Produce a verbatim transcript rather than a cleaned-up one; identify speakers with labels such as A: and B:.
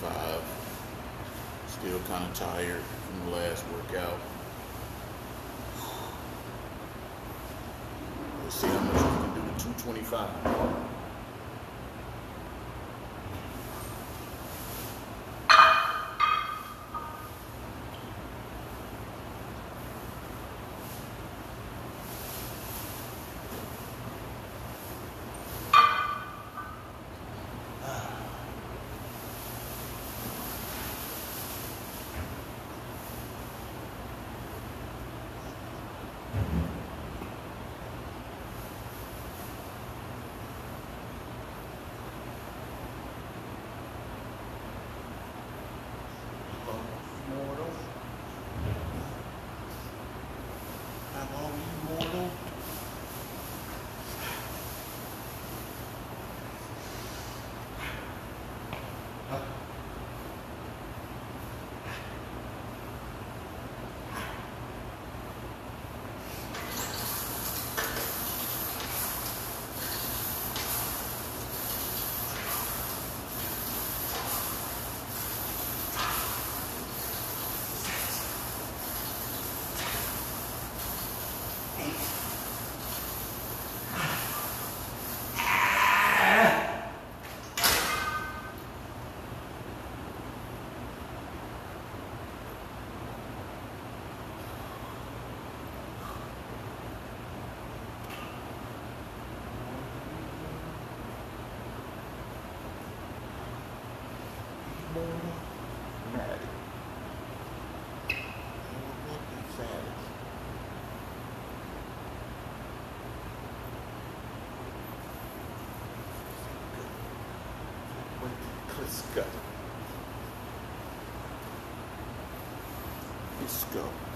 A: twenty-five. Still kind of tired from the last workout. Let's see how much we can do with two twenty-five. Let's go. Let's go.